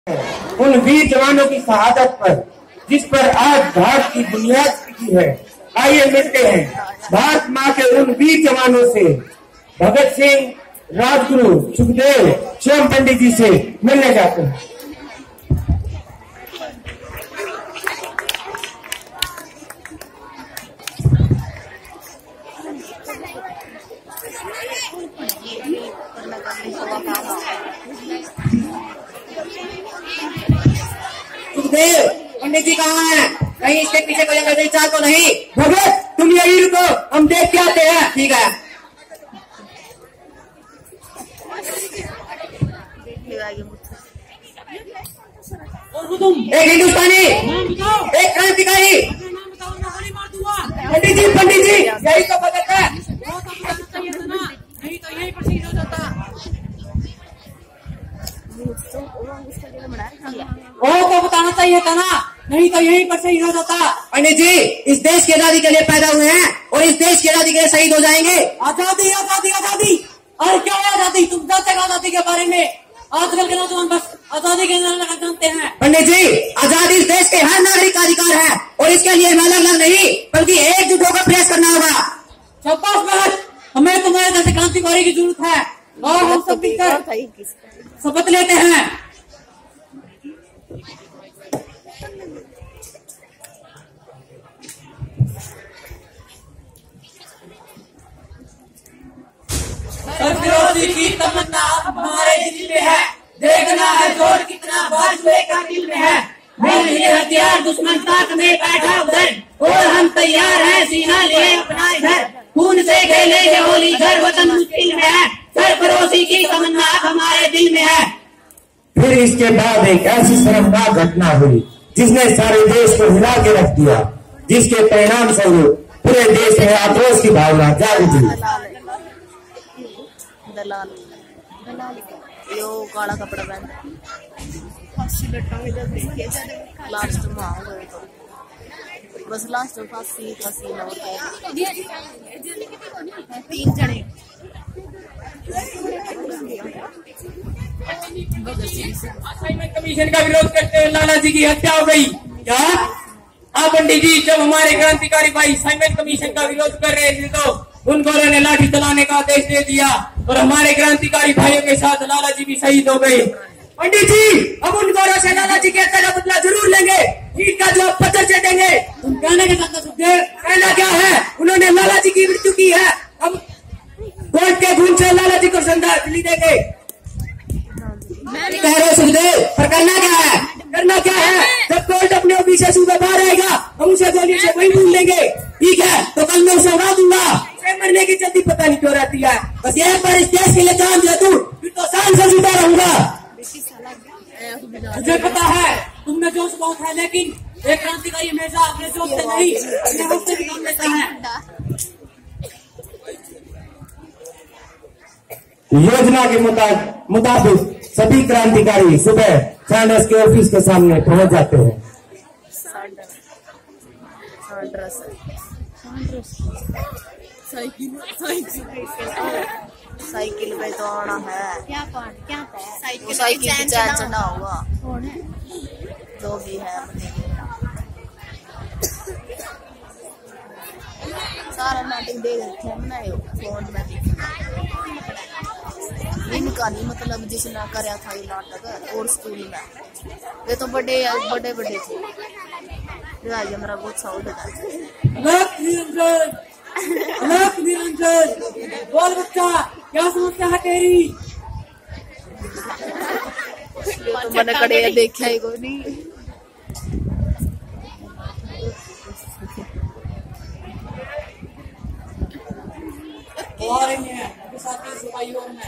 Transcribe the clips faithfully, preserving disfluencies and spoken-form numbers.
उन वीर जवानों की शहादत पर, जिस पर आज भारत की बुनियाद टिकी है। आइए मिलते हैं भारत माँ के उन वीर जवानों से। भगत सिंह, राजगुरु, सुखदेव, श्याम पंडित जी से मिलने जाते हैं। सुखदेव, पंडित जी कहाँ हैं? कहीं इसके पीछे कोई अंग्रेजी चाल तो नहीं? भगत, तुम यही रुको, हम देख के आते हैं। ठीक है। एक हिंदुस्तानी, एक क्रांतिकारी। पंडित जी, पंडित जी, यही तो भगत है। नहीं तो यही पर शहीद हो जाता। वो तो बताना चाहिए था ना, नहीं तो यहीं पर शहीद हो जाता। पंडित जी, इस देश की आजादी के लिए पैदा हुए हैं और इस देश की आजादी के लिए शहीद हो जाएंगे। आजादी आजादी आजादी, अरे क्या है आजादी? तुम जानते हो आजादी के बारे में? आजकल के नौजवान बस आजादी के नाम जानते हैं। पंडित जी, आजादी इस देश के हर नागरिक का अधिकार है और इसके लिए हमें अलग अलग नहीं बल्कि एकजुट होकर प्रयास करना होगा। शाबाश भगत, हमें तुम्हारे जैसे क्रांतिकारी की जरूरत है और हम सब मिलकर शपथ लेते हैं। सरफरोशी की तमन्ना हमारे दिल में है, देखना है जोर कितना बाजुए का दिल में है। मिल ये हथियार दुश्मन ताक में बैठा उधर और हम तैयार हैं सीना लिए अपना इधर। खून से खेलेंगे होली घर वतन मुश्किल में है, सरफरोशी की तमन्ना हमारे दिल में है। फिर इसके बाद एक ऐसी शर्मनाक घटना हुई जिसने सारे देश को हिला के रख दिया, जिसके परिणाम स्वरूप पूरे देश में आक्रोश की भावना जाग उठी। दलाल दलाल यो काला कपड़ा पहन लास्ट में आओगे तो बस लास्ट में फांसी फांसी ना तीन जने असाइनमेंट कमीशन का विरोध करते हुए लाला जी की हत्या हो गई। क्या? हाँ पंडित जी, जब हमारे क्रांतिकारी भाई असाइनमेंट कमीशन का विरोध कर रहे थे तो उन गोरों ने लाठी चलाने का आदेश दे दिया और हमारे क्रांतिकारी भाइयों के साथ लाला जी भी शहीद हो गए। पंडित जी, हम उन गौरव से लाला जी के हत्या का बदला जरूर लेंगे, जीत का जवाब पत्थर से देंगे। तुम कहने के साथ सुखदेव, कहना क्या है, उन्होंने लाला जी की मृत्यु की है, हम कोर्ट के खून से लाला जी को श्रद्धांजलि देंगे। कह रहे सुखदेव, पर करना क्या है? करना क्या है? जब कोर्ट अपने ऑफिस से सुबह बाहर आएगा हम उसे गोली से वही भूल लेंगे। ठीक है, तो कल मैं उसे उड़ा दूंगा। मरने की जल्दी पता नहीं क्यों रहती है, बस ये पर इस देश के लिए जान दे तू, फिर तो शान से जुटा रहूंगा। मुझे पता है तुम में जोश बहुत है, लेकिन एक क्रांतिकारी हमेशा अपने जोश से नहीं अपने होश से भी काम लेता है। योजना के मुताबिक सभी क्रांतिकारी सुबह सैंडर्स के ऑफिस के सामने पहुंच जाते हैं। साइकिल साइकिल पे तो आना है। क्या कौन क्या साइकिल साइकिल की चैन चढ़ना होगा। कौन है? जो भी है सारा नाटक दे देते हैं ना फोन में। इनका नहीं मतलब जिसने कराया था ये नाटक और स्कूल में वे तो बड़े बड़े बड़े थे। मेरा गुस्सा उड़ निरंजन, अलग निरंजन, बोल बच्चा, क्या समस्या है तेरी? तो मैंने कड़े देखा ही कोई नहीं। और रही है साथी सिपाहियों में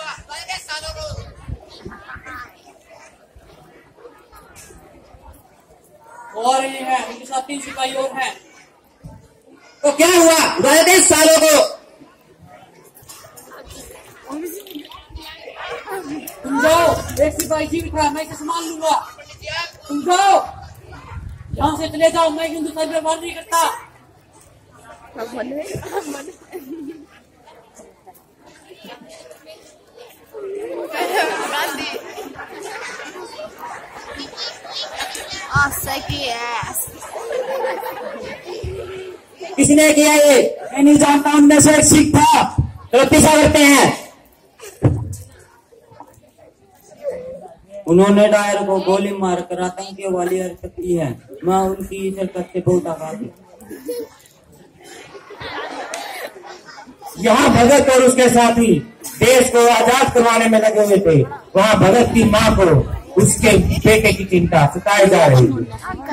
और रही है उनके साथी सिपाहियों है। तो क्या हुआ गए थे सालों को? तुम जाओ, एक सिपाही जीवित है, मैं इसे संभाल लूंगा। तुम जाओ, यहाँ से चले जाओ, मैं हिंदुस्तान पे वार नहीं करता। गांधी हादसा की है। किसने किया ये? मैं नहीं जानता, उनमें से एक सिख था। तो पीछा करते हैं। उन्होंने डायर को गोली मारकर आतंकियों वाली हरकत की है। मैं उनकी इस हरकत से बहुत आघात हूँ। यहाँ भगत और उसके साथी देश को आजाद करवाने में लगे हुए थे। वहाँ भगत की माँ को उसके बेटे की चिंता सताई जा रही थी।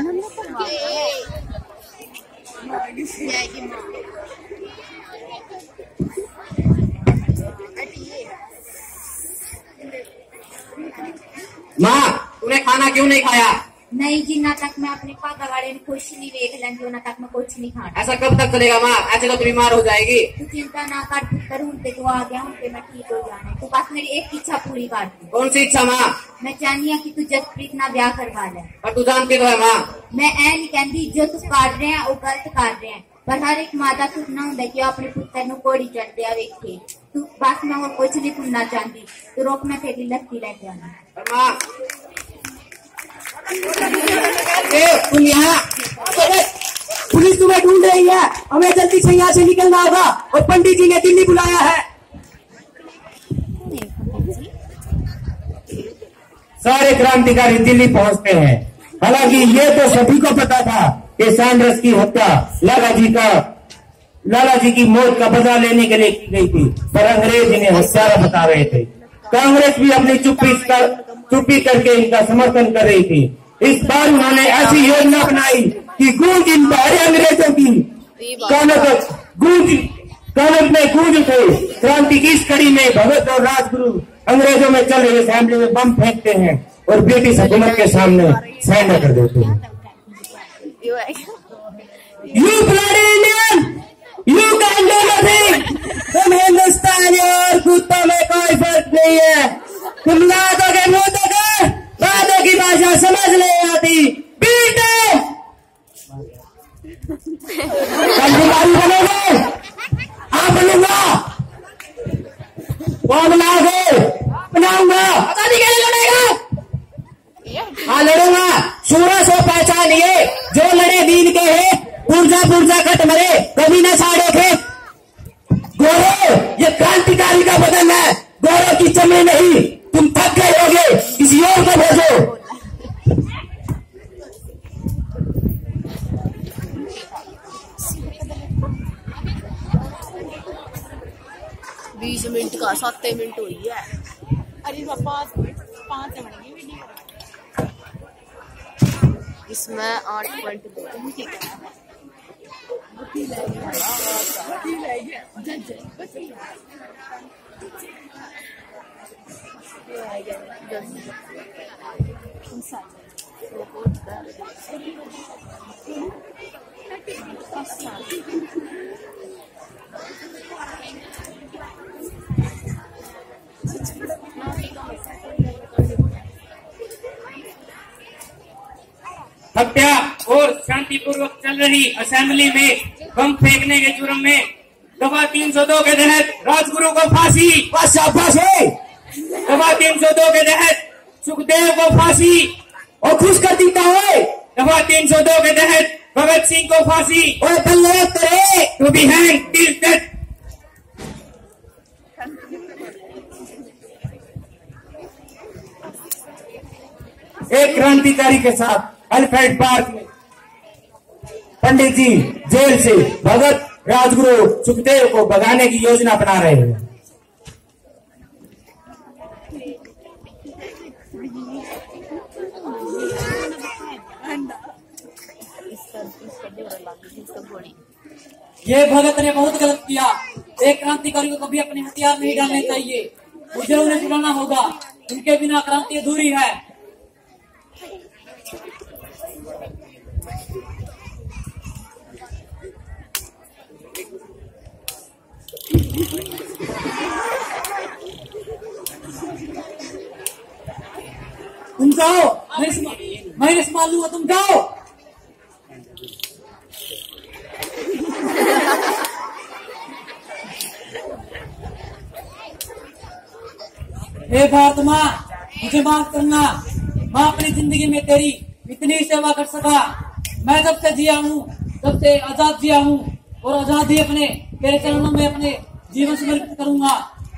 माँ, तूने खाना क्यों नहीं खाया? नहीं जी, ना तक मैं अपने पापा वाले ने कुछ नहीं देख लेंगे, ना तक मैं कुछ नहीं खाना। ऐसा कब तक चलेगा माँ? ऐसे तो तू बीमार हो जाएगी। तू चिंता ना कर पुत्र, उनसे तू आ गया, उनसे मैं ठीक हो जाना। तू बस मेरी एक इच्छा पूरी कर दे। कौन सी इच्छा माँ? मैं चाहनी हूँ कि तू जसप्रीत ना ब्याह करवा ले। पर तू जानती तो है माँ। मैं ऐ नहीं कहती जो तू कर रहे हैं वो गलत कर रहे हैं, पर हर एक माता सुनना होंगे कि अपने पुत्र नु घोड़ी चढ़ते आ वेखे। तू बस मैं और कुछ नहीं सुनना चाहती। तू रोक, मैं तेरी लस्सी लेके आना। पर माँ तुम यहाँ, पुलिस तुम्हें ढूंढ रही है। हमें जल्दी से यहाँ से निकलना होगा और पंडित जी ने दिल्ली बुलाया है। सारे क्रांतिकारी दिल्ली पहुंचते हैं। हालांकि ये तो सभी को पता था कि सैंडर्स की हत्या लाला जी का लाला जी की मौत का बदला लेने के लिए की गई थी, पर अंग्रेज इन्हें हत्यारा बता रहे थे। कांग्रेस भी अपनी चुप्पी कर चुप्पी करके इनका समर्थन कर रही थी। इस बार उन्होंने ऐसी योजना बनाई कि गूंज इन बाहरी अंग्रेजों की कानों तक गूंज कानों में गूंज उठे। क्रांति की इस कड़ी में भगत और राजगुरु अंग्रेजों में चल रहे असेंबली में बम फेंकते हैं और ब्रिटिश हुकूमत के सामने सरेंडर कर देते हैं। You bloody Indian, you can do nothing. तुम हिंदुस्तानी और कुत्तों में कोई फर्क नहीं है। तुम लातों के मुंह तक बातों की भाषा समझ नहीं आती। पीटो, क्रांतिकारी बनोगे? आप बनूंगा, वो बनाओगे, बनाऊंगा। पता नहीं कैसे लड़ेगा? हाँ लड़ूंगा। सूरज को पहचानिए, जो लड़े दीन के है, पुर्जा पुर्जा कट मरे, कभी न छाड़े थे। गौरव, ये क्रांतिकारी का बदन है, गौरव की चमड़ी नहीं। तुम थक गए होगे, किसी और को भेजो। बीस मिनट का सात मिनट हुई है। अरे पाँच पाँच मिनट वीडियो इसमें आठ पॉइंट दो हत्या और शांतिपूर्वक चल रही असेंबली में बम फेंकने के जुर्म में दफा तीन सौ दो के तहत राजगुरु को फांसी। दफा तीन सौ दो के तहत सुखदेव को फांसी और खुश कर देता है। दफा तीन सौ दो के तहत भगत सिंह को फांसी और बल्ले करे to be hang till death. एक क्रांतिकारी के साथ अल्फ्रेड पार्क में पंडित जी जेल से भगत राजगुरु सुखदेव को भगाने की योजना बना रहे हैं। ये भगत ने बहुत गलत किया। एक क्रांतिकारी को कभी अपने हथियार नहीं डालने चाहिए। मुझे उन्हें छुड़ाना होगा, उनके बिना क्रांति अधूरी है। तुम जाओ, मैं मैं संभाल लूंगा, तुम जाओ। हे भारत माँ, मुझे माफ करना। माँ अपनी जिंदगी में तेरी इतनी सेवा कर सका। मैं जब से जिया हूँ, जब से आजाद जिया हूँ, और आजाद ही अपने तेरे चरणों में अपने जीवन समर्पित करूंगा।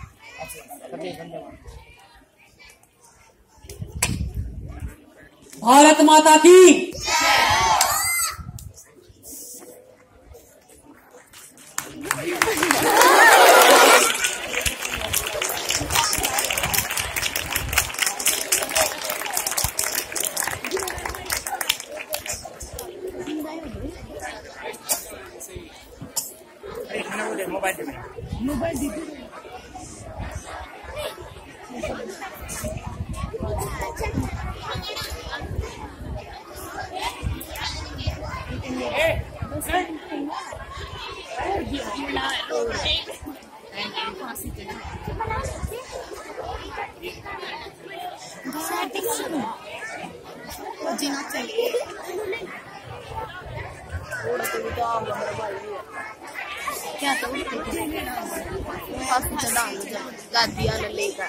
भारत माता की। मोबाइल दी जीना चाहिए। क्या तो चढ़ा गादिया लेगा।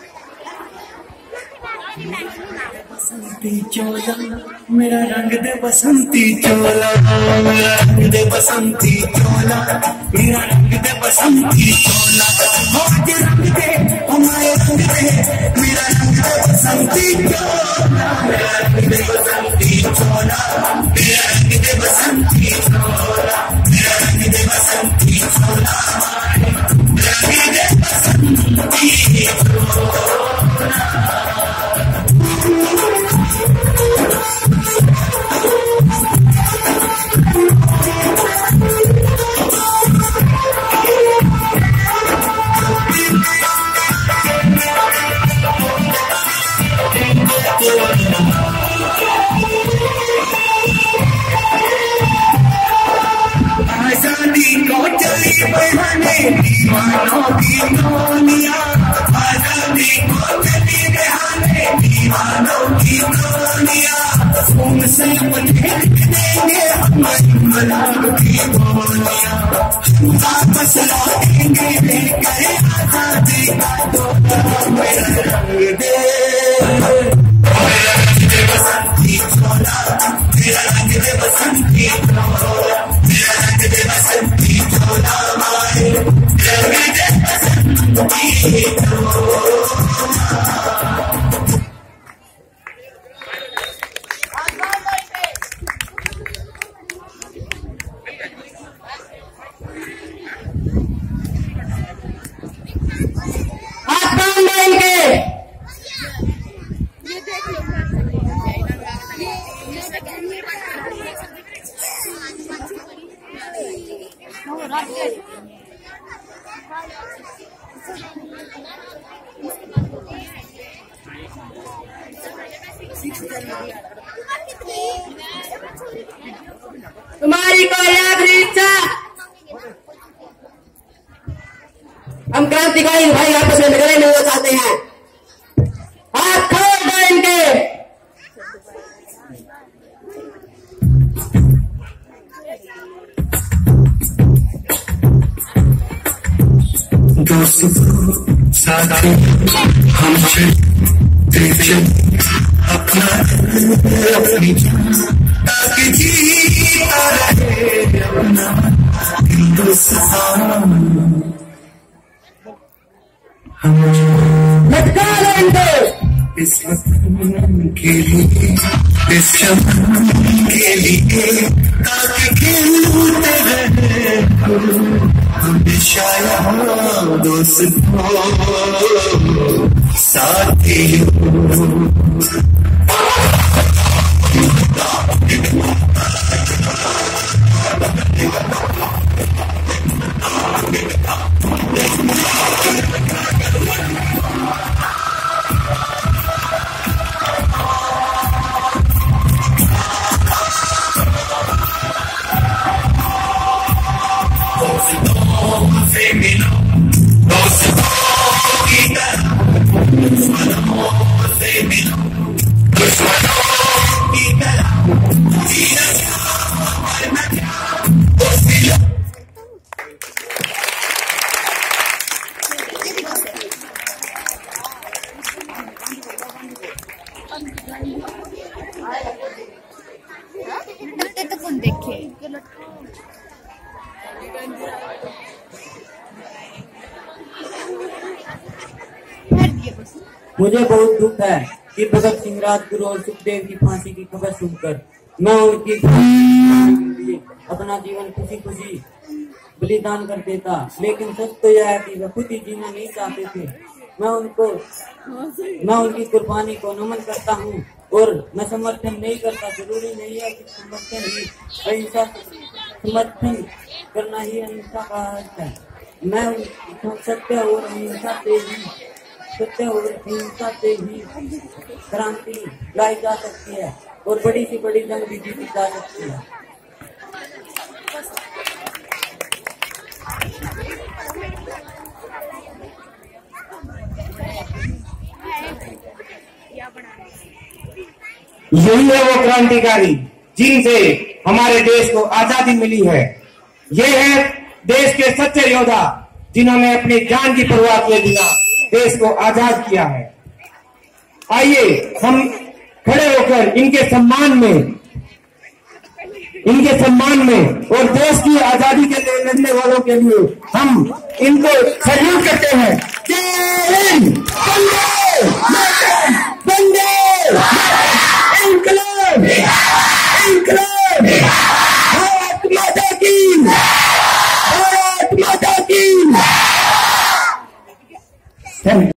बसंती चोला मेरा रंग दे बसंती चोला, मेरा रंग दे बसंती चोला, मेरा रंग दे बसंती चोला, आज रंग दे हमारे रंग दे, मेरा रंग दे बसंती चोला, मेरा रंग दे बसंती चोला, मेरा रंग दे बसंती चोला, मेरा रंग दे बसंती चोला, रंग दे बसंती चोला। आजादी को चली बहाने दीवानों की दुनिया, आजादी को चली बहाने दीवानों की दुनिया, उनसे देंगे हमारी मलाल की बोलियां, वापस लौटेंगे लेकर आजादी का तोहफा, मेरा रंग दे, मेरा रंग दे बसंती चोला, मेरा रंग दे बसंती चोला, मेरा रंग दे बसंती चोला, माए रंग दे बसंती चोला। तुम्हारी कोई आखिरी इच्छा? हम क्रांतिकारी भाई आपस में झगड़े नहीं हो चाहते हैं। हाथ खोल दो इनके। दोस्तों साथी हम अपना अपनी ताकि जीता रहे अपना हिंदुस्तान। हम लटका लो इनको इस वतन के लिए, इस चमन के लिए, ताकि खिलते रहे हमेशा यहाँ दोस्तों साथियों। से मिलो दोस्तों की तरह, दुश्मनों से मिलो। मुझे बहुत दुख है कि भगत सिंह, राजगुरु और सुखदेव की फांसी की खबर सुनकर मैं उनकी लिए अपना जीवन खुशी खुशी बलिदान कर देता, लेकिन सच तो यह है कि वे खुद ही जीना नहीं चाहते थे। मैं उनको मैं उनकी कुर्बानी को नमन करता हूँ और मैं समर्थन नहीं करता। जरूरी नहीं है कि समर्थन ही अहिंसा समर्थन करना ही अहिंसा का अर्थ है। मैं सत्य और अहिंसा से ही सत्य और अहिंसा से ही क्रांति लाई जा सकती है और बड़ी से बड़ी जंग भी जीती जा सकती है। यही है वो क्रांतिकारी जिनसे हमारे देश को आजादी मिली है। ये है देश के सच्चे योद्धा जिन्होंने अपनी जान की परवाह किए बिना देश को आजाद किया है। आइए हम खड़े होकर इनके सम्मान में इनके सम्मान में और देश की आजादी के लिए लड़ने वालों के लिए हम इनको सैल्यूट करते हैं। जय हिंद, वंदे मातरम।